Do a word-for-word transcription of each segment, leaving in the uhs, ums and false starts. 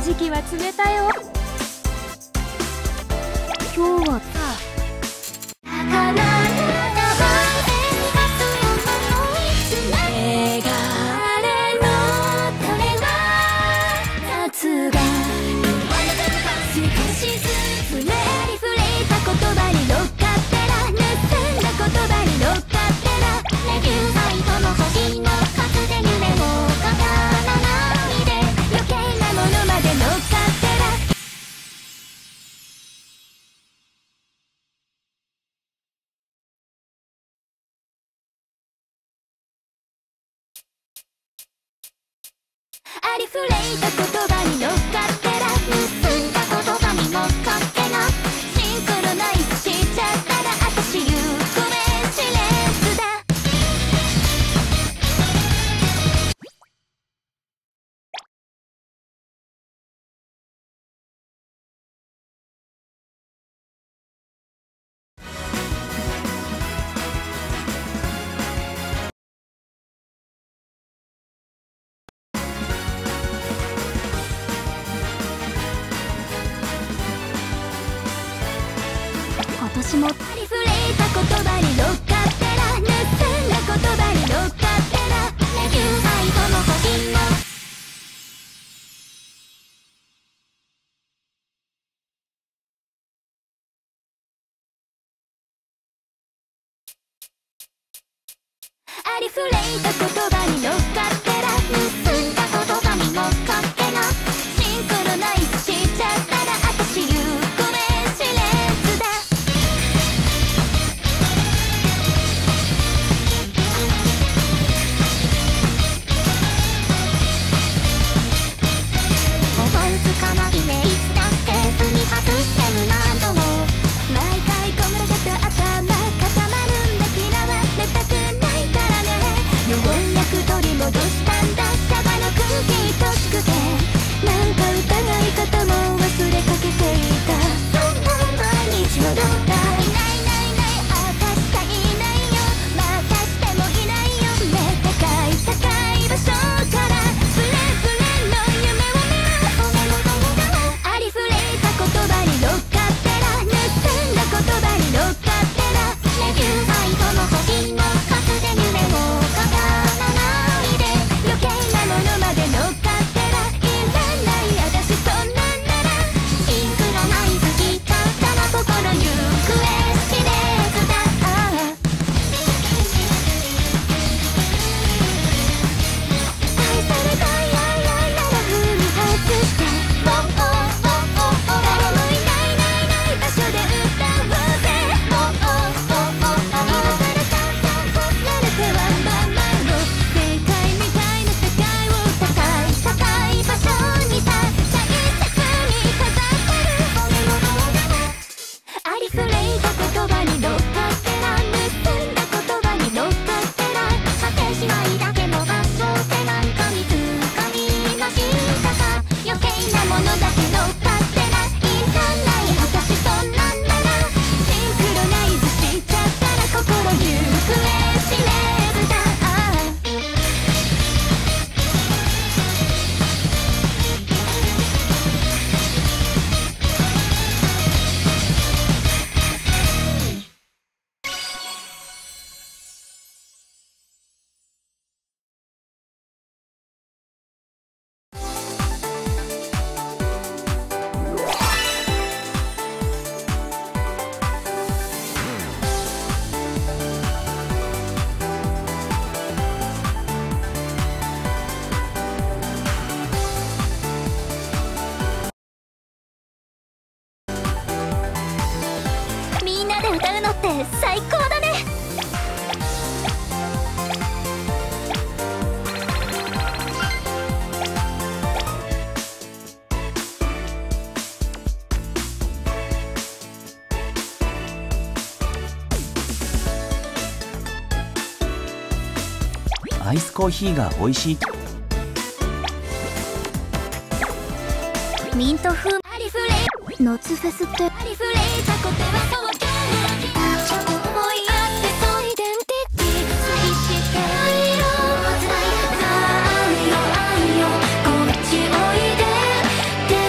時期は冷たよ。今日はさありふれた言葉に乗っかってら盗んだ言葉に乗っかってなシンクロナイズしちゃったらあたし行方知れずだ。今年もありふれた言葉に乗っかってら盗んだ言葉に乗っかってらレビューサイトの星もありふれた言葉に乗っかってら盗んだ言葉に乗っかってなシンクロナイズしちゃったらあたし行方知れずだ。かなイメージだって踏み外してる何度も毎回こむらせた頭固まるんだ嫌われたくないからね。ようやく取り戻したんだシャバの空気愛しくてなんか疑い方も忘れかけていた。そんな毎日のどうだいないないないあたしかいないよまたしてもいないよね高い高い場所からブレブレの夢を見るありふれた言葉に乗っかってら盗んだ言葉に乗っかってらレビューサイトの星の数で夢を語らないで余計なものまで乗っかってらいらないあたしそんなんならシンクロナイズしちゃったら心行方知れずだ。愛されたいやいやいなら踏み外してボンボン誰もいないないない場所で歌おうぜボンボン今さら散々こすられてはまんまの世界みたいな世界を高い高い場所にさ大切に飾ってるありふれた言葉に乗っかってら盗んだ言葉に乗っかってら果てしないだけの場所でなんか見つかりましたか余計なものだけ乗っかってらいらないあたしそんなんならシンクロナイズしちゃったら心行方知れずだ。みんなで歌うのって最高だね。 アイスコーヒーが美味しい。 ミント風ありふれ夏フェスってありふれたことはそうか思いやってそうイデンティティ愛して愛色をつないで愛よ愛よこっちおいでで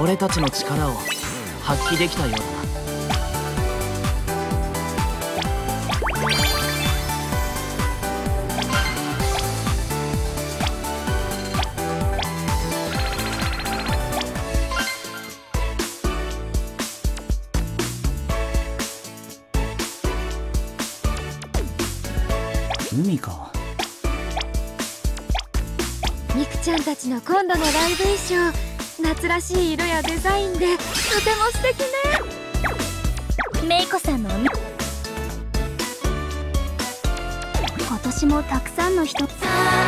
俺たちの力を発揮できたようだな。 海か。 ミクちゃんたちの今度のライブ衣装、夏らしい色やデザインでとても素敵ね。 メイコさんのおみ今年もたくさんの人さ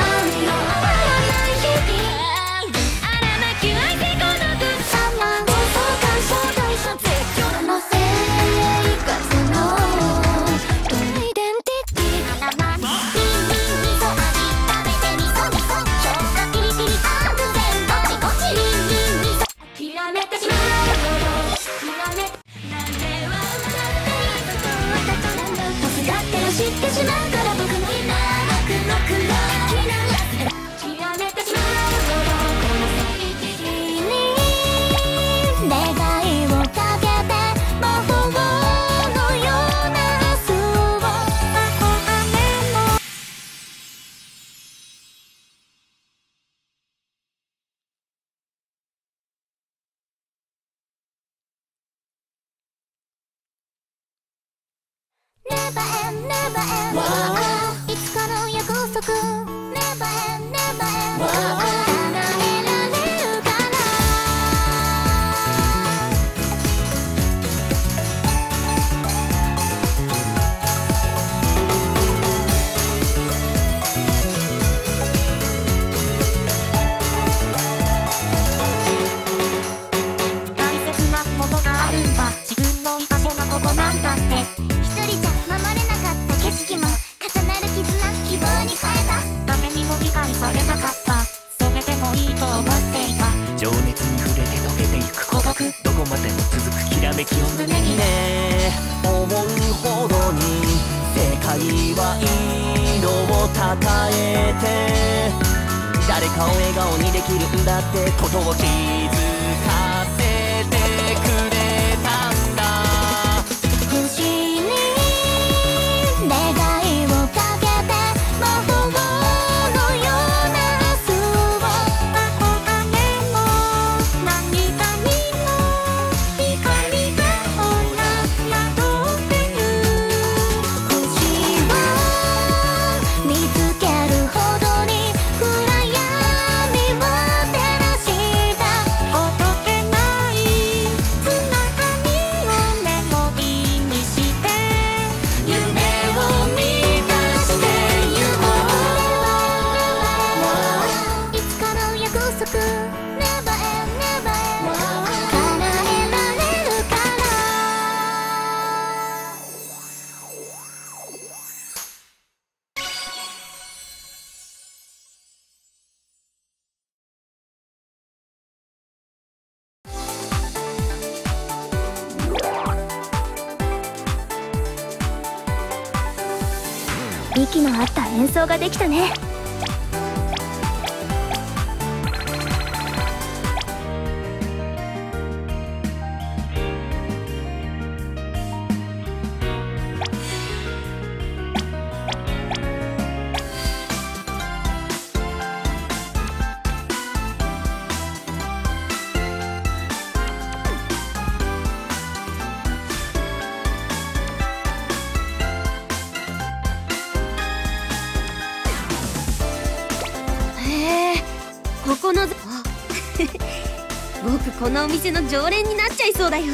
知ってしまうから僕の今僕の黒きな極めてしまうこの世紀に願いをかけて魔法のような明日をNever end, never end いつかの約束 Never end, never end 叶えられるかな大切なものがあるんだ自分の居場所がここなんだって一人じゃ守れなかった景色も重なる絆希望に変えた誰にも理解されなかったそれでもいいと思っていた情熱に触れて溶けていく孤独どこまでも続くきらめきを胸にね思うほどに世界は色をたたえて誰かを笑顔にできるんだってことを気づかせてくれたんだ不思議願いをかけて魔法のような明日を憧れも涙にも光がほら宿ってる星を見つけるほどに暗闇を照らしたほどけないつながりをメモリーにして夢を見出してゆこういつかの約束 Never end, never end 叶えられるから息の合った演奏ができたねここのあ僕このお店の常連になっちゃいそうだよ。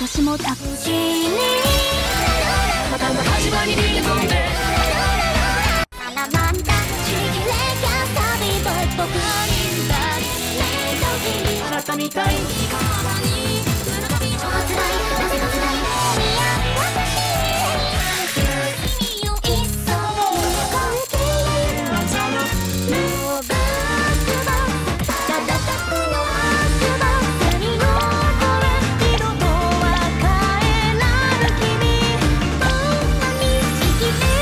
私もたっちにまたま始まりに飛んでサラマンダちぎれキャサビボイ僕あなたみたいに超辛いなぜか辛いいや私君をいっそ超えているもうバックバックただたくのバックバックに残れ二度とは帰らぬ君どんなに好きで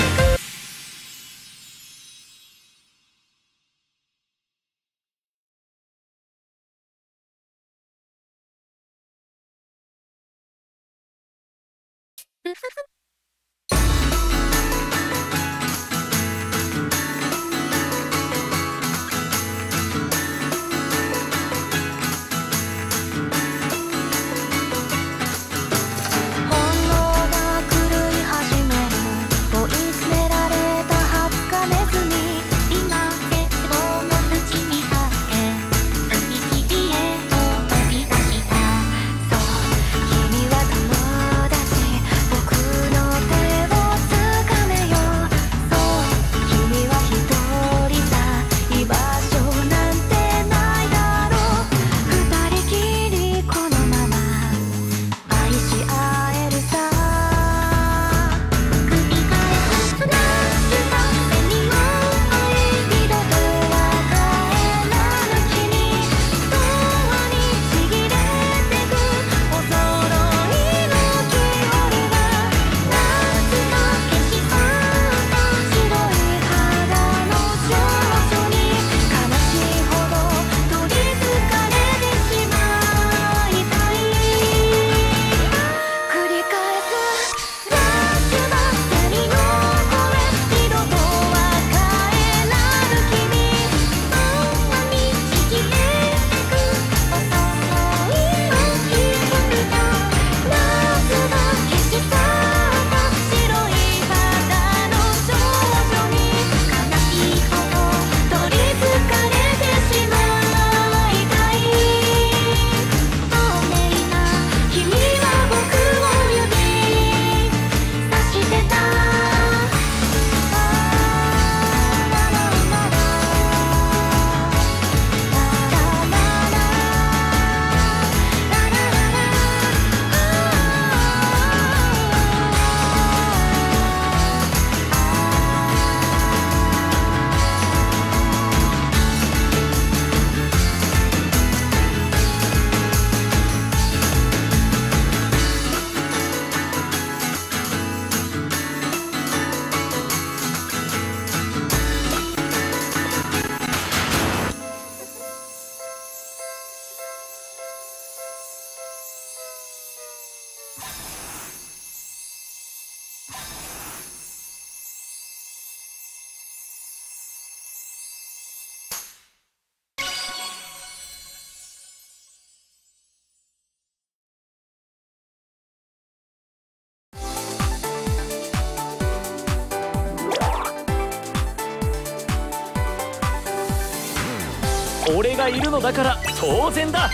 俺がいるのだから当然だ。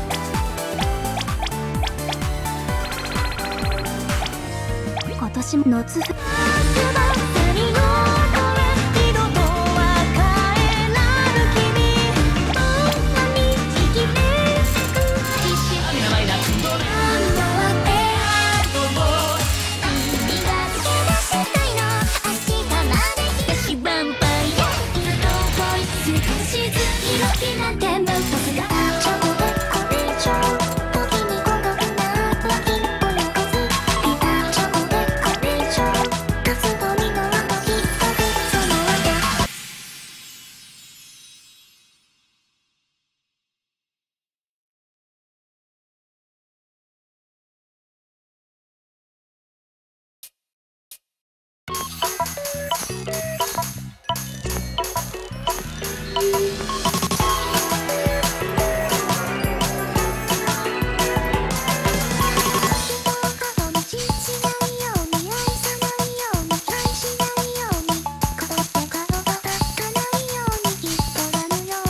今年も夏フ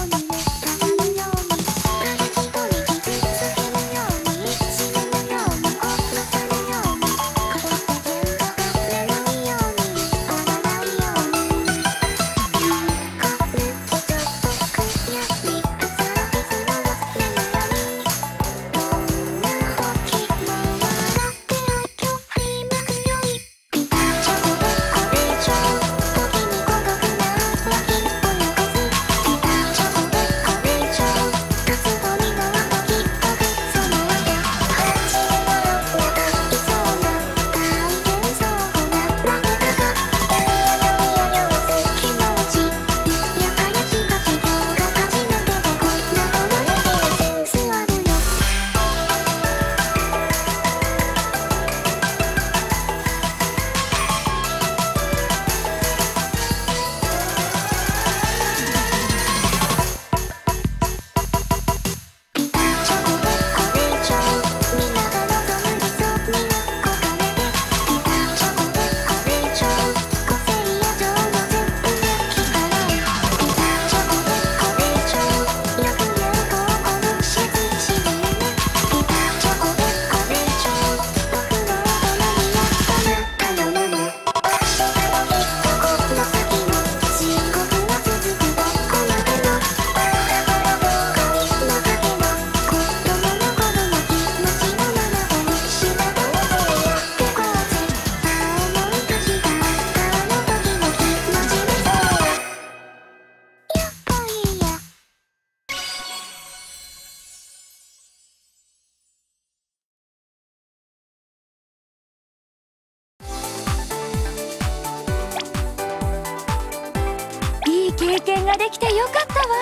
ようにができてよかったわ。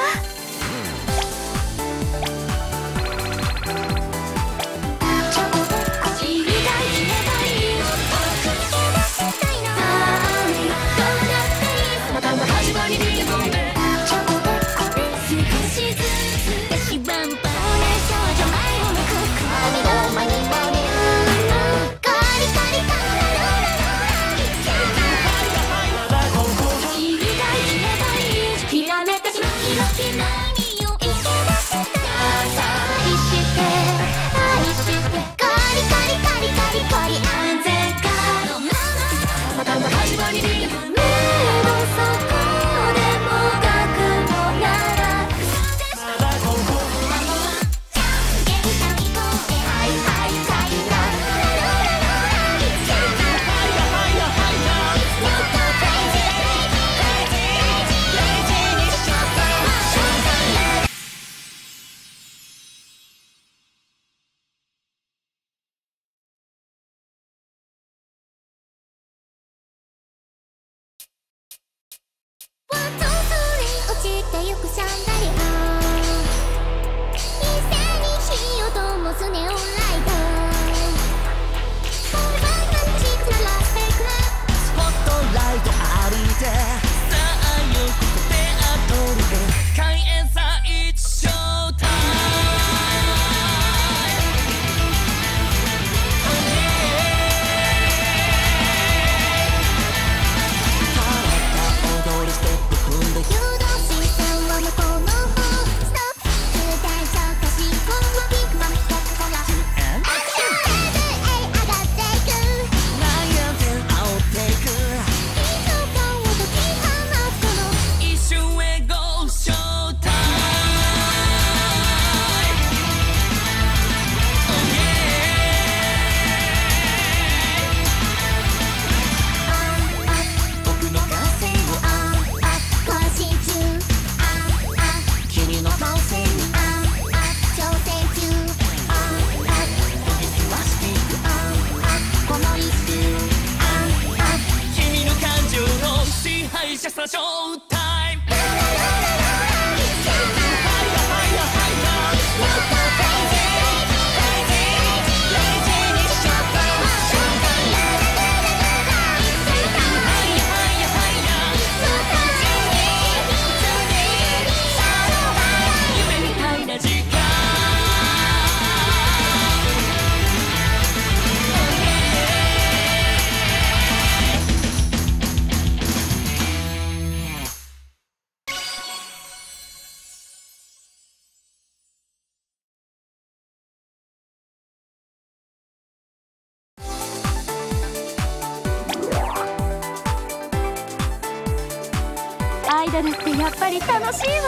アイドルってやっぱり楽しいわ。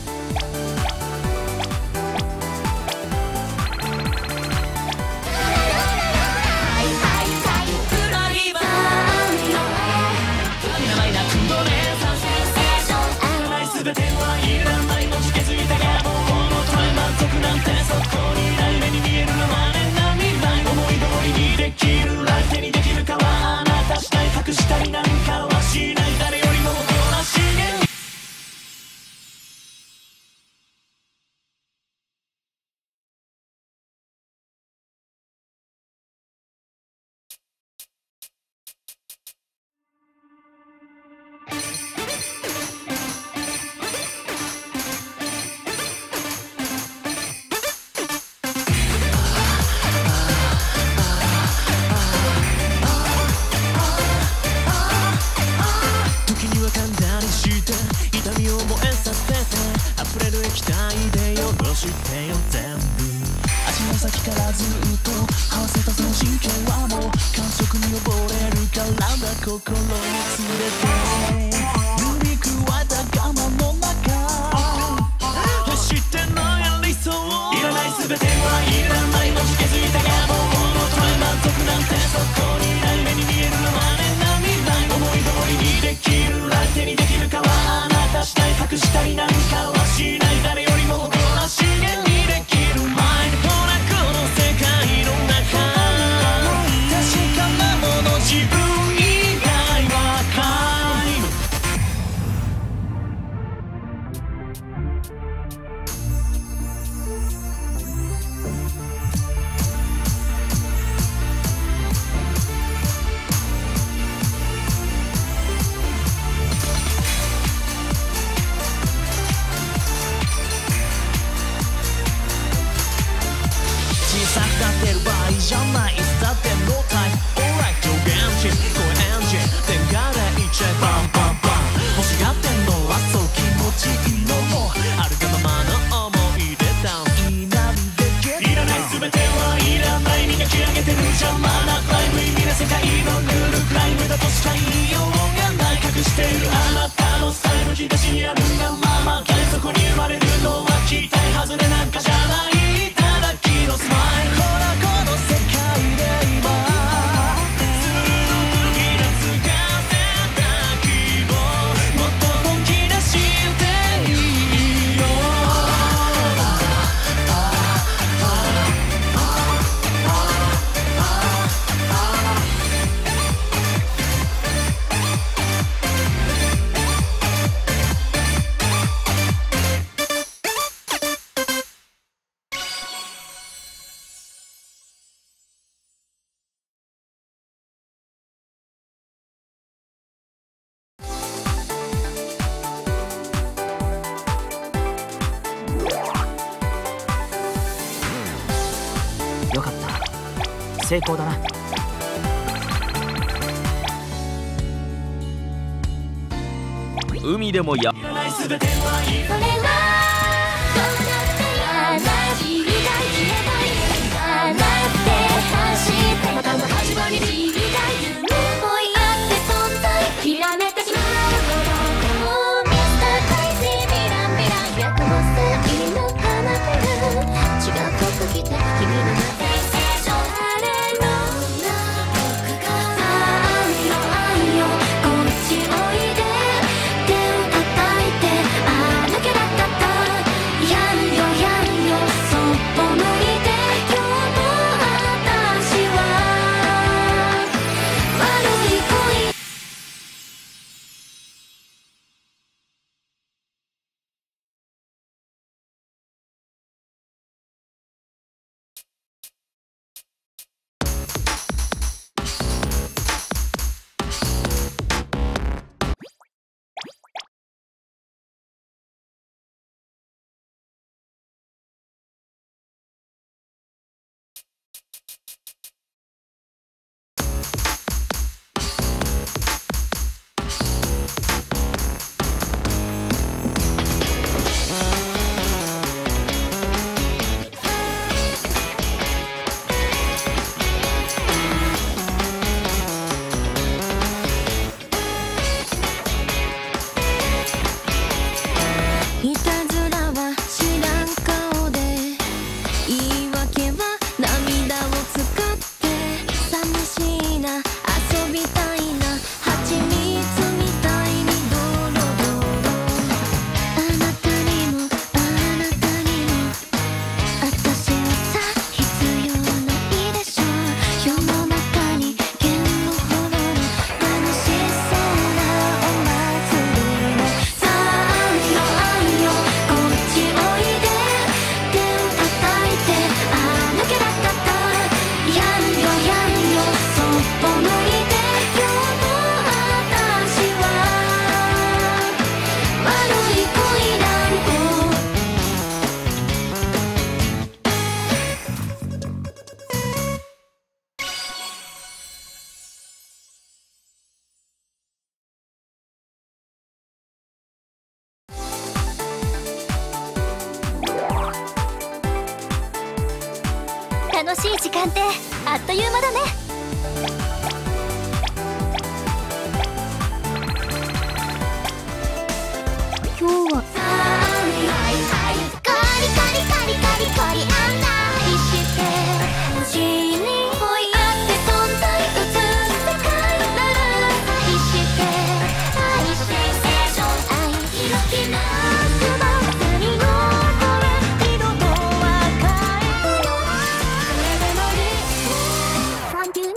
全てはいらないもち気づいたがもうこのトライ満足なんてそこにない目に見えるのまねな未来思い通りにできる来手にできるかはあなた次第隠したりなんかはしない誰よりも誇らしげにしてよ全部足の先からずっと合わせたその神経はもう感触に溺れるからだ心を連れて指くわえた我慢の中欲してない理想いらない全てはいらないもち気づいたがもうこのトライ満足なんてそこにない目に見えるのまねな未来思い通りにできる来手にできるかはあなた次第隠したりなんかはしない誰よりも誇らしげにできるマインドほらこの世界の中確かなもの自分以外はないいじゃないいつだってノータイム Alright 上限値声エンジン電化でいっちゃえバンバンバン欲しがってんのはそう気持ちいいのもあるがままの思い出ダウンいいなりでゲットいらない全てはいらない磨き上げてる邪魔なライブ意味な世界のルールクライムだとしか言いようがない隠しているあなたのスタイル引き出しにあるがままそこに生まれるのは期待外れなんかじゃないただきのスマイルほらこの世界で今次のつかせた希望もっと本気出していいよよかった成功だな。海でもやいらない全てはいいこれはどうなってやらしいが消えない笑って走ってまたの始まりにが夢追い合って存在ひらめてしまうほどミスタークレイジービランビラン百の線の花びら違う服着て君の中で成長あれのな僕が愛よ愛よこっちおいで手を叩いてあ抜けなかったやるよやるよそっぽ向いて今日も私は悪い恋いたずらは知らん顔で言い訳は涙を使って寂しいな遊びたいな蜂蜜みたいにドロドロあなたにもあなたにも私はさ必要ないでしょ世の中に剣をほどる楽しそうなお祭りのさあよ愛よこっちおいで手を叩いてあ抜けなかったやるよやるよそっぽ向いて今日も私は悪い恋なんと楽しい時間ってあっという間だね今日はさあはいはいカリカリカリカリカリ案内して無事に追いやって存在映す世界なら愛して愛して成長愛開きなくまってみようこれ二度とは変えないThank you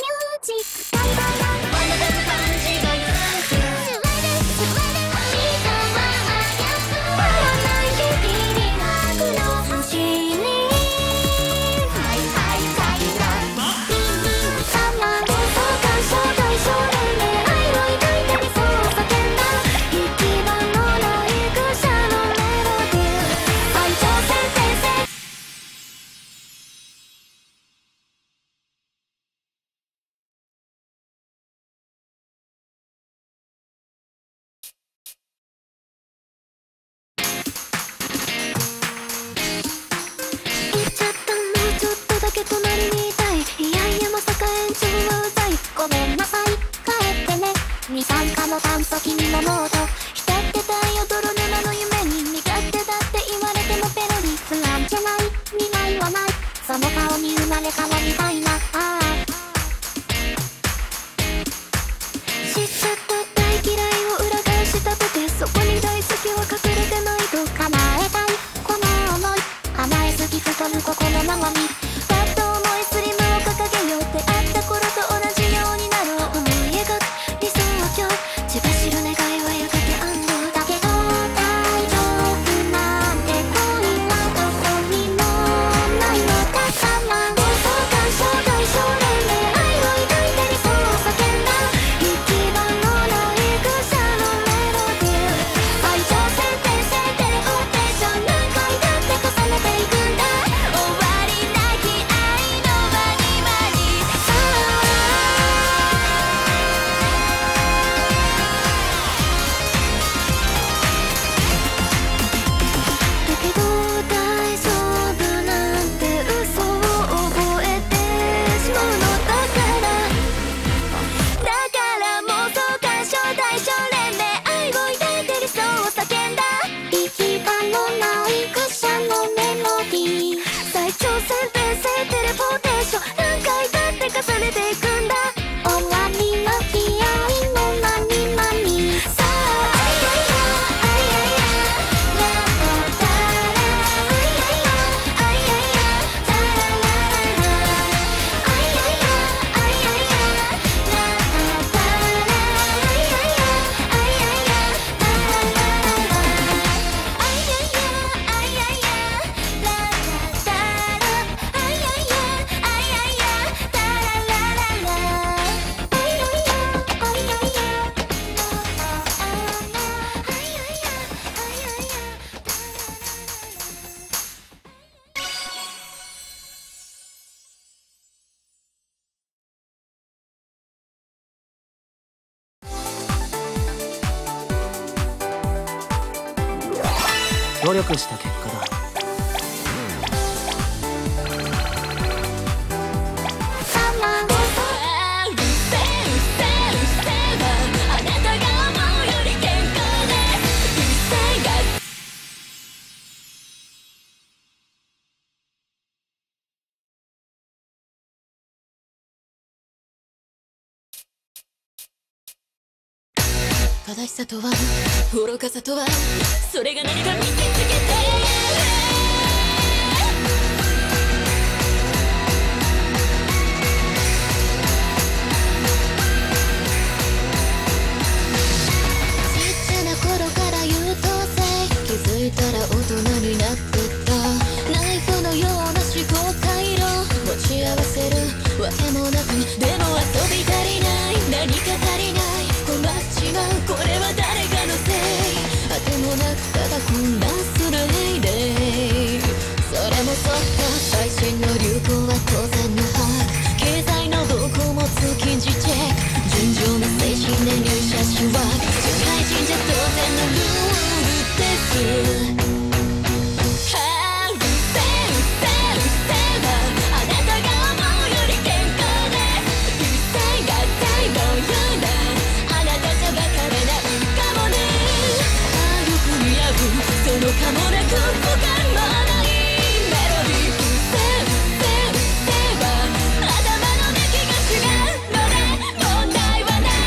のモード浸ってたよ泥沼の夢に苦手だって言われてもペロリ不安じゃない未来はないその顔に生まれ変わりたいなああしちゃった大嫌いを裏返し立ててそこに大好きは隠れてないと叶えたいこの想い甘えすぎ太る心のままにパッと重いスリムを掲げようってあった頃と同じようになろう思い描く理想は今日血走る願いはやがて安堵だけど大丈夫なんて恋はどこにもないのだから妄想感傷対象年齢愛を抱いて理想を叫んだ行き場のない愚者のメロディー愛情線転生テレポーテーション何回だって重ねていくんだ終わりなき愛のまにまにさあだけど大丈夫なんて嘘を覚えてしまうのだからだから妄想干渉対象連盟愛を抱いて理想を叫んだ行き場のない愚者のメロディー再挑戦転生テレポーテーション何回だって重ねていくんだ終わりなき愛のまにまにさああいやいやあいやいやララタラあいやいやあいやいやタララララあいやいやあいやいやララタラあいやいやあいやいやタララララあいやいやあいやいやララタラあいやいやあいやいやタララララあいやいやあいやいやあいやいやあいやいやあいやいや努力した結果だ。 正しさとは愚かさとはそれが何か見せつけてちっちゃな頃から優等生気づいたら大人になってたナイフのような思考回路持ち合わせるわけもなくでも遊び足りない何か足りない困っちまうこれは誰かのせいあてもなくただ混乱するヘイデイそれもそっか最新の流行は当然の把握経済の動向も通勤時チェック純情な精神で入社しは社会人じゃ当然のルールですそのかもなく不可能ないメロディーうせうせうせは頭の出来が違うので問題はない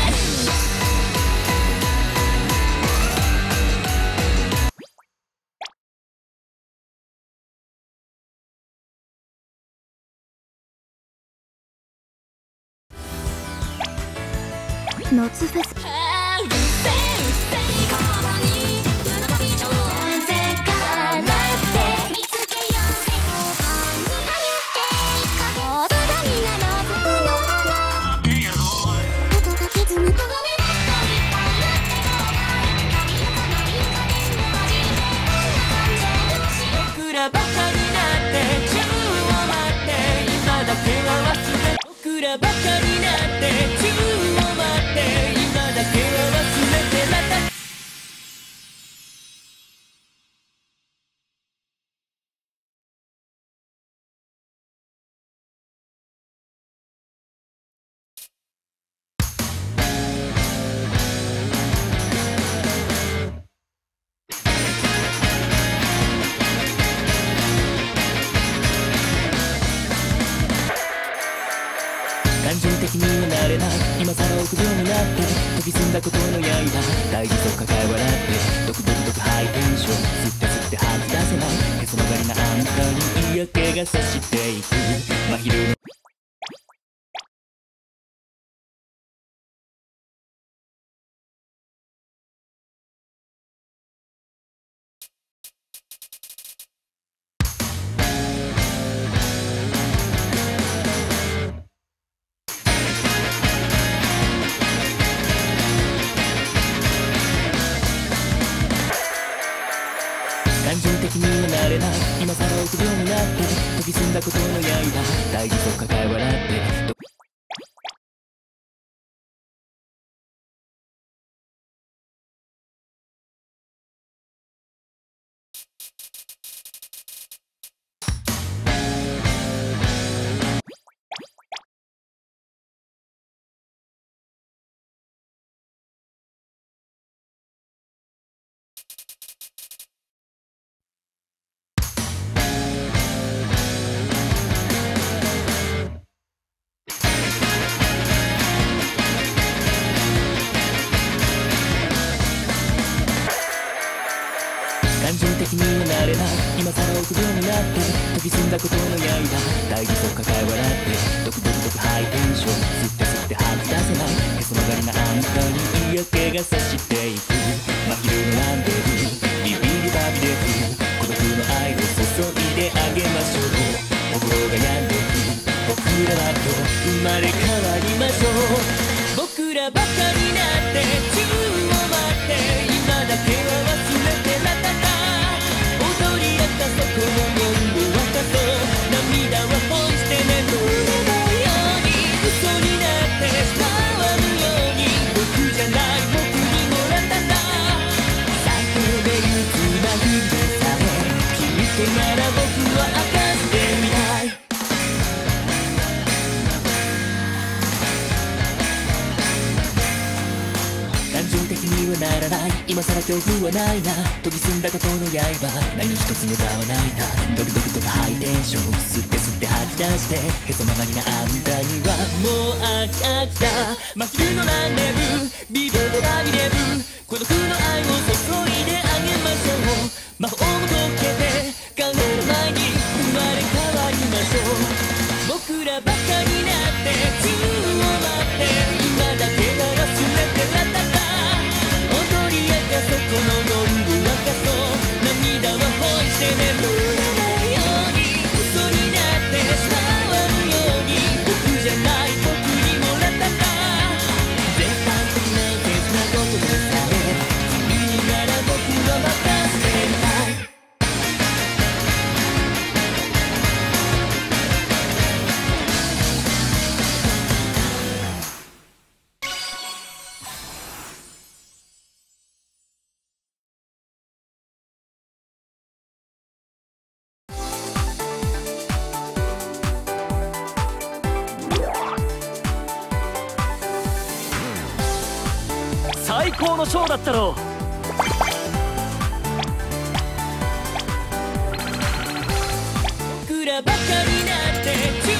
夏フェス僕らバカになって宙を待って今だけは忘れ僕らバカになって宙を待って今だけは忘れてまた臆病になって研ぎ澄んだことの刃大事と抱え笑ってドクドクドクハイテンション吸って吸って吐き出せないへそ曲がりなあんたに嫌気がさしていく真昼の感情的にはなれない今さら臆病になって研ぎ澄んだことの刃大事と抱え笑って感情的にはなれない今さら臆病になって研ぎ澄んだことの刃大事と抱え笑ってドクドクドクハイテンション吸って吸って吐き出せないへそ曲がりなあんたに嫌気がさしていく真昼のランデブービビリバビデブ孤独の愛を注いであげましょう心が病んでく僕らはと生まれ変わりましょう僕らばかになって宙を待って今だけは忘れてなかった踊り合ったそこの夜を渡そう涙はポイして眠れないように嘘になってしまわぬように僕じゃない僕にもらったんだ叫べるつなぎでさえ聞いてなら僕は明かしてみたい感情的にはならない今さら恐怖はないな研ぎ澄んだことの刃何一つ無駄はないなドクドクとかハイテンション吸って吸って吐き出してへそ曲がりなあんたにはもう飽き飽きた真昼のランデブービデオバビデブー孤独の愛を注いであげましょう魔法も解けて考える前に生まれ変わりましょう僕らばかになって宙を待って今だけは忘れてなかった踊り合ったそこの夜を明かそう涙はポイして眠れないように嘘になってしまわぬように僕じゃない僕にもらったんだ絶対的な切なことでさえ君になら僕は任せたい最高のショーだったろう僕らばかりなって宙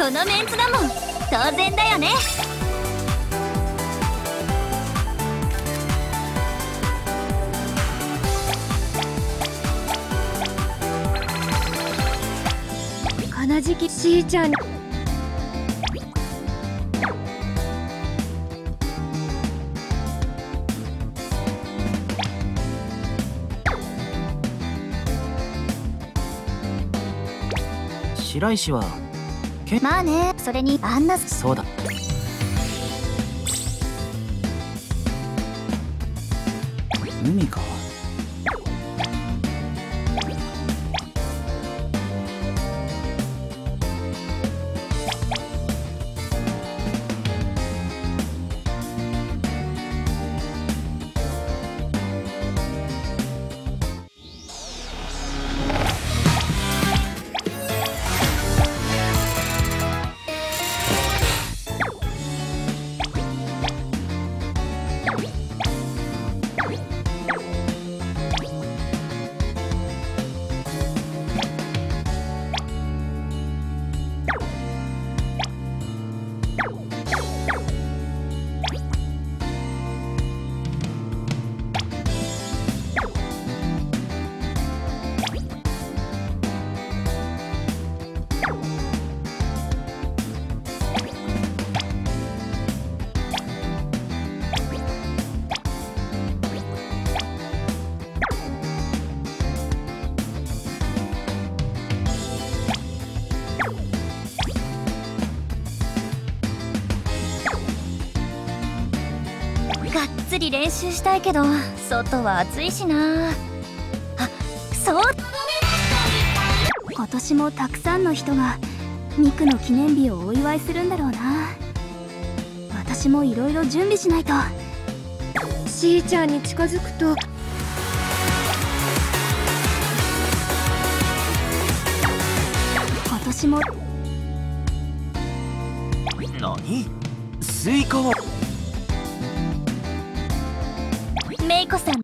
このメンツだもん、当然だよね。 この時期しーちゃん白石はまあね、それにあんなそうだ。海か。 がっつり練習したいけど外は暑いしな。あ、そう、今年もたくさんの人がミクの記念日をお祝いするんだろうな。私もいろいろ準備しないと。 しーちゃんに近づくと今年も何？スイカはメイコさん。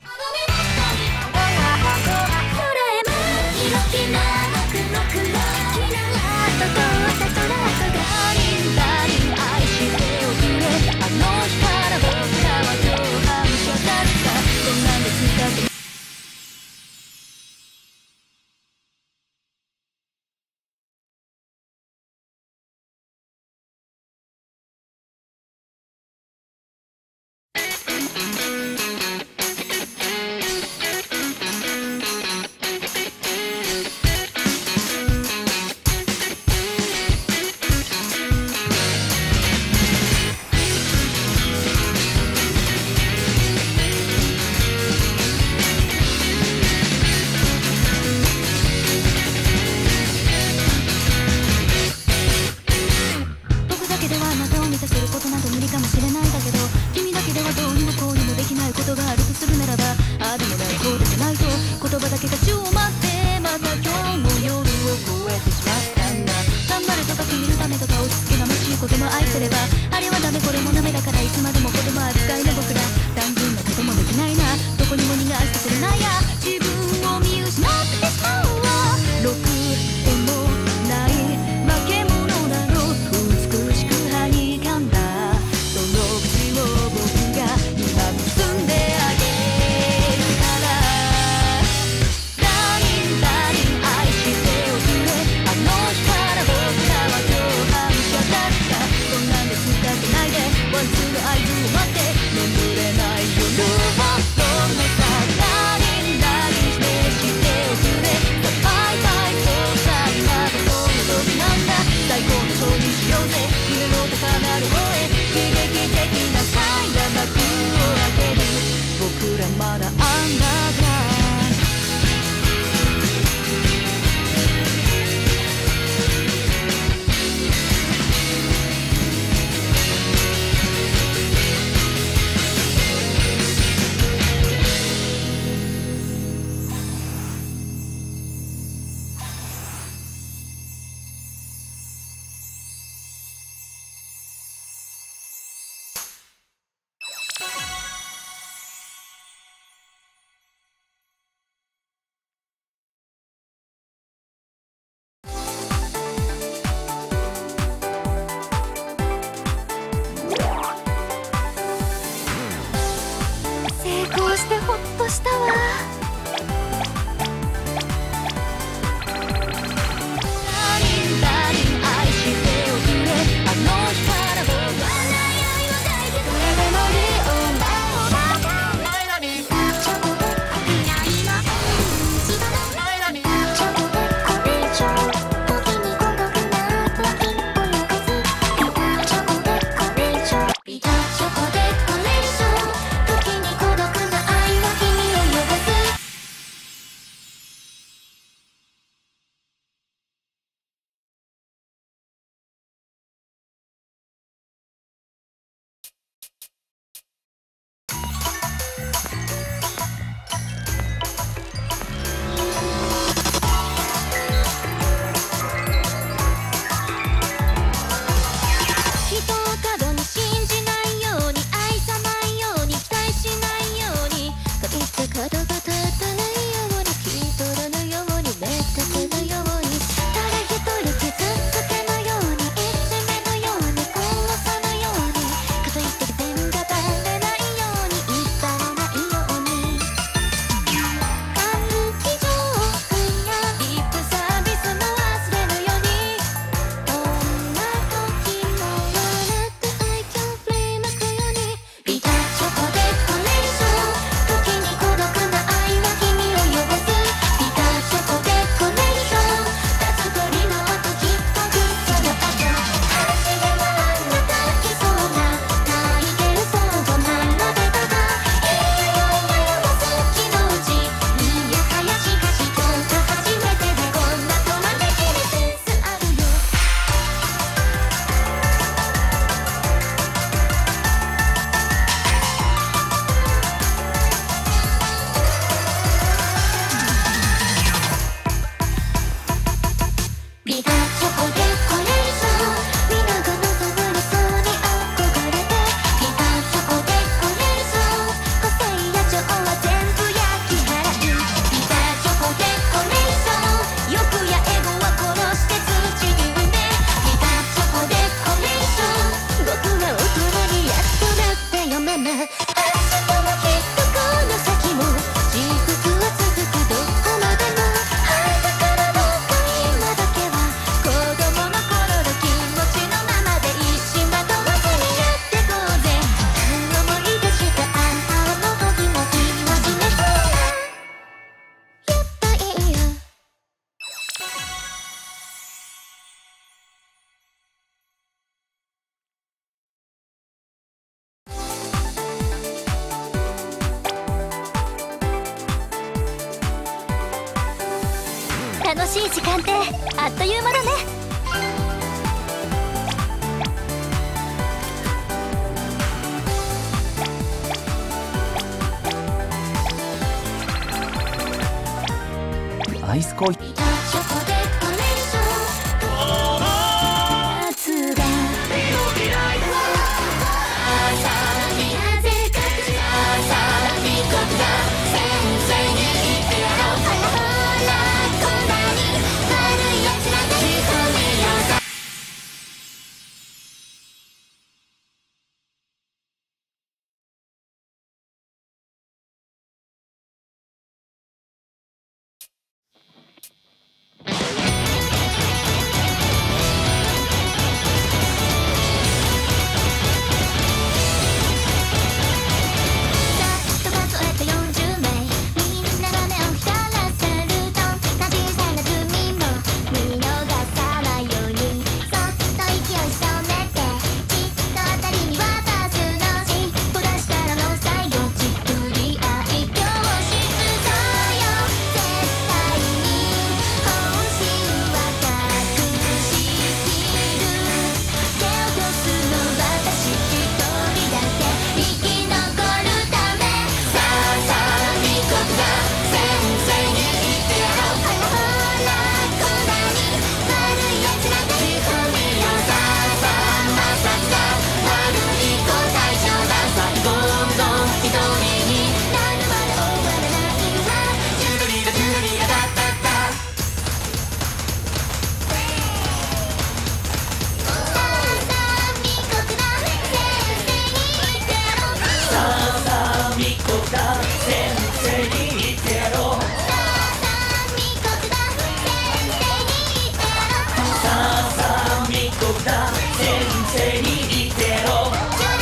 ビタチョコデコレーションみんなが望む理想に憧れてビタチョコデコレーション個性や情は全部焼き払うビタチョコデコレーション欲やエゴは殺して土に埋めビタチョコデコレーション僕は大人にやっとなったよママ明日もきっとこの先も幸福は続くどこまでもだから僕今だけは子供の頃の気持ちのままで一心まとわずにやってこうぜ思い出したあんたの時も気持ちねそうなやっぱいいよ楽しい時間ってあっという間だねアイスコーヒービタチョコデコレーション夏が朝に風が朝に僕が先生に言ってやろうほらこんなに悪いやつなんて一人よさざっと数えてよんじゅうめいみんなが目を光らせると小さな罪も見逃さないようにそっと息を潜めてじっとあたりに渡すの一歩出したらの最後じっくり愛嬌をしつぞよ絶対に本心は隠しきる手を落とすの私一人だけ生き残るためさあさあに僕が先生に言ってやろうほらこんなに悪いやつなんて一人よさあさあまさか悪い子対象だ最後の一人になるまで終わらないわチュルリラチュルリラダッダッダさあさあ密告だ先生に言ってやろうさあさあ密告だ先生に言ってやろうさあさあ密告だ先生に言ってやろうさあさあ密告だ先生に言ってやろう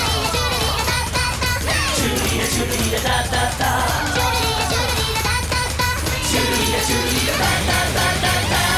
チュルリラチュルリラダッダッダチュルリラチュルリラダッダッダチュルリラチュルリラダッダッダチュルリラチュルリラダッダッダッダ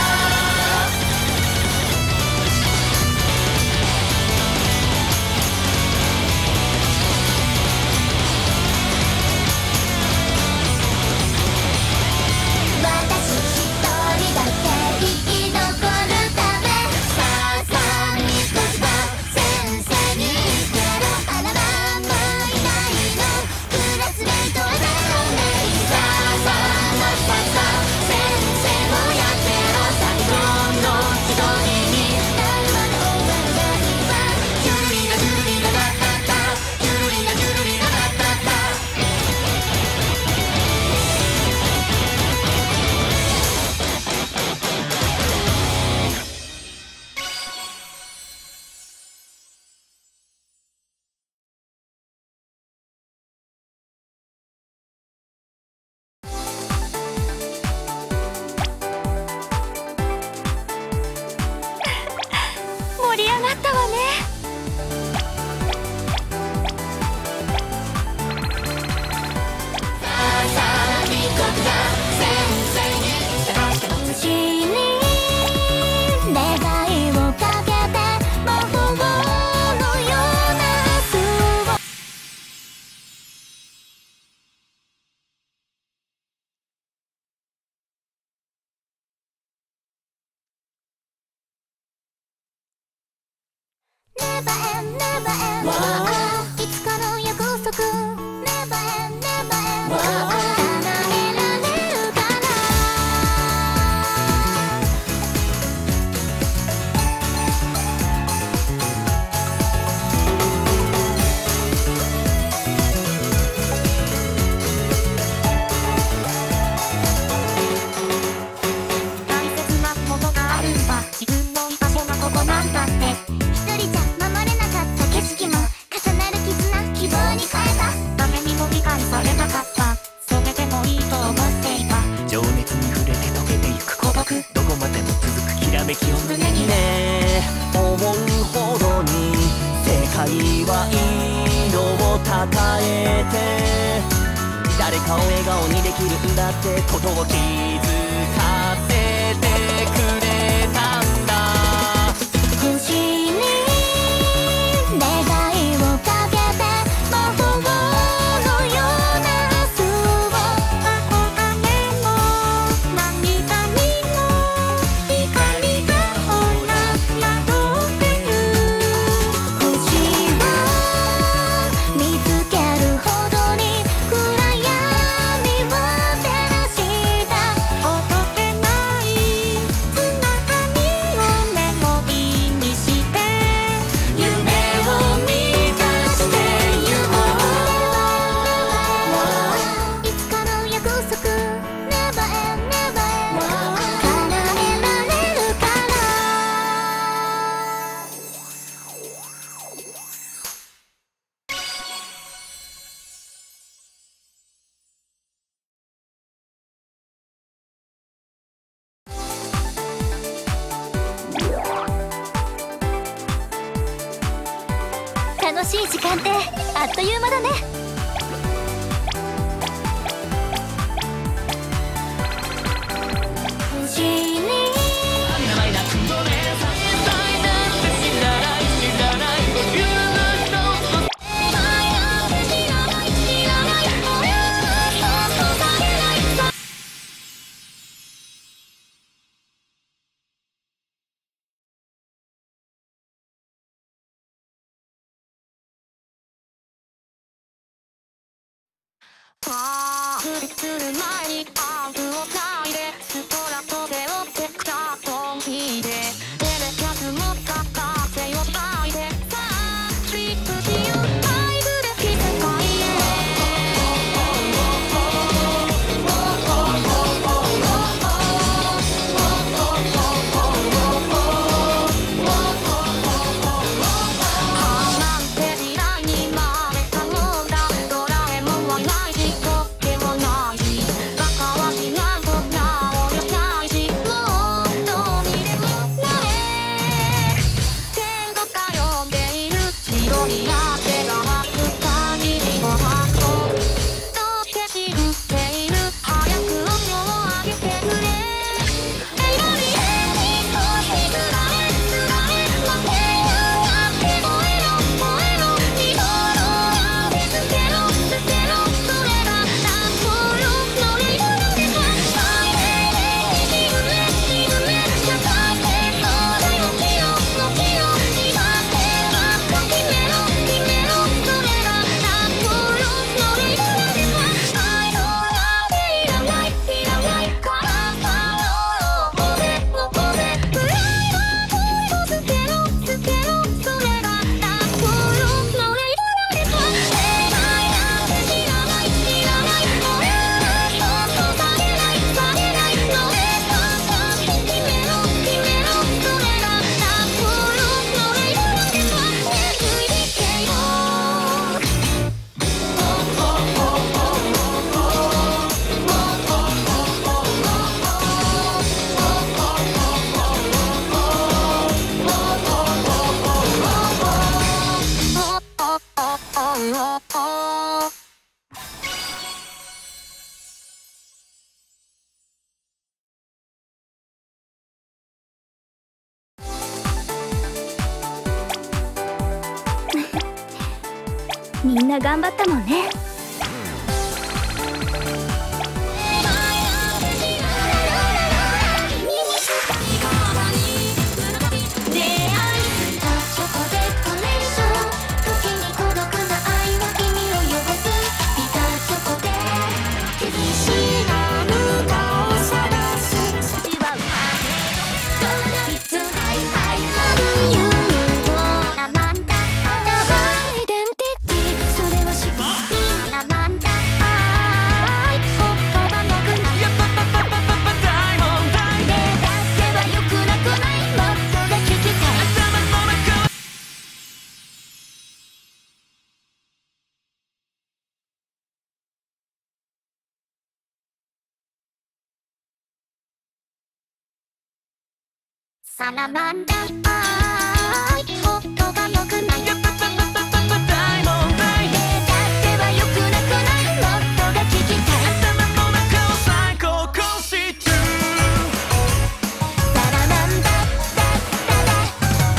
私一人だけ生き残るためさあさあ密告だ先生に言ってやろうあらまもういないのクラスメイトは誰もねえさあさあまさか先生もやってやろう最後の一人になるまで終わらないわチュルリラチュルリラダッダッダチュルリラチュルリラダッダッダ盛り上がったわねさあさあ密告だ先生に星に願いをかけて魔法のような明日をネバエンネバエンいつかの約束ネバエンネバエン叶えられるかなめきを胸にね、思うほどに世界は色をたたえて、誰かを笑顔にできるんだってことを気づかせてくれたんだ。 星に願いをかけて魔法のような明日を、雨も涙にも光がほら宿ってる。星を見つけるほどに暗闇を照らした音気ないつながりをメモリーにして夢を見出してゆこう。いつかの約束 Never end never end 叶えられるから。楽しい時間ってあっという間だね。星にクリする前にアンプを嗅いでストラトで追ってきたトンキーでテレキャスもかかってを抱いてさあスリップしようハイブで気遣いへ。なんて時代にまで頼んだドラえもんはないしとってもないしバカはしなんと直りないしもっと見れもない天国が呼んでいる白い汗が吐く限りの箱どうして知っている早く音を上げてくれ。エイロリエに少しつられつられ待てよ待って燃えろ燃えろ二度の雨捨てろ捨てろそれがダンボールのレイブのでかいねえねえ沈め沈め社会戦争だよ起きろ起きろ縛ってばっか決めろ決めろそれがダンボールのレイブのでかい愛のなんていらないいらないからさ起こせ起こせプライドを捨てろ捨てろそれがダンボールのレイブのでかい恋愛なんて知らない知らない俺はそっと下げない下げないのでさっさと決めろ決めろそれがダンボールのレイブのでかいねついてけよ。みんな頑張ったもんね。それはしサラマンダあーいほっとがよくないやっぱぱぱぱぱぱ大問題だってはよくなくないもっとが聞きたい頭の中を最高コンシチュサラマンダダダダ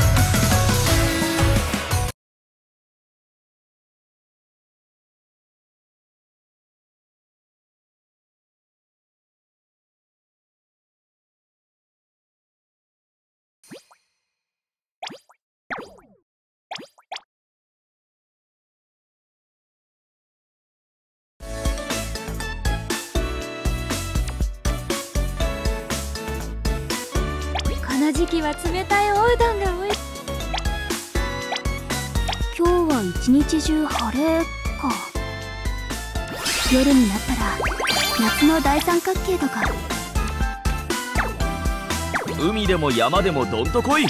この時期は冷たいおうどんがおいしい。今日は一日中晴れか。夜になったら夏の大三角形とか。 海でも山でもどんとこい。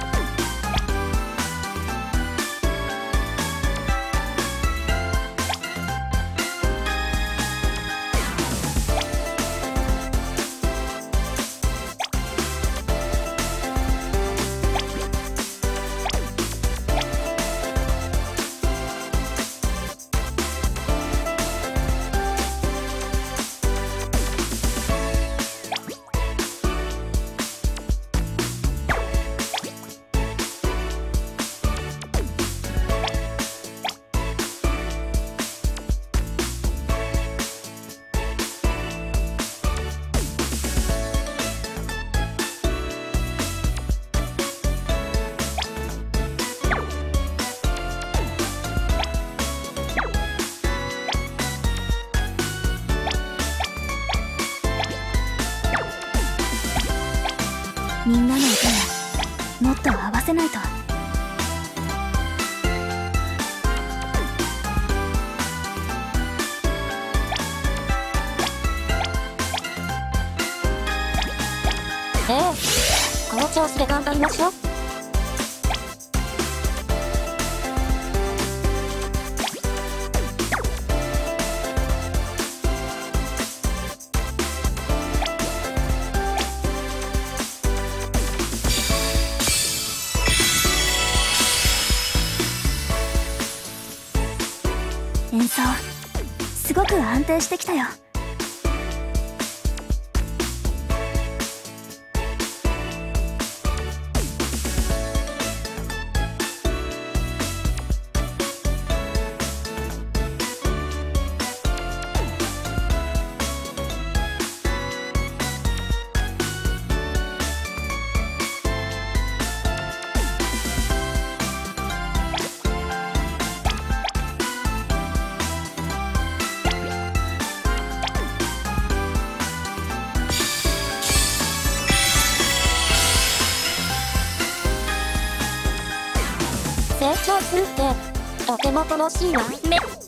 みんなの歌にもっと合わせないと。 ええこの調子で頑張りましょう演奏すごく安定してきたよ。 成長するってとても楽しいわね。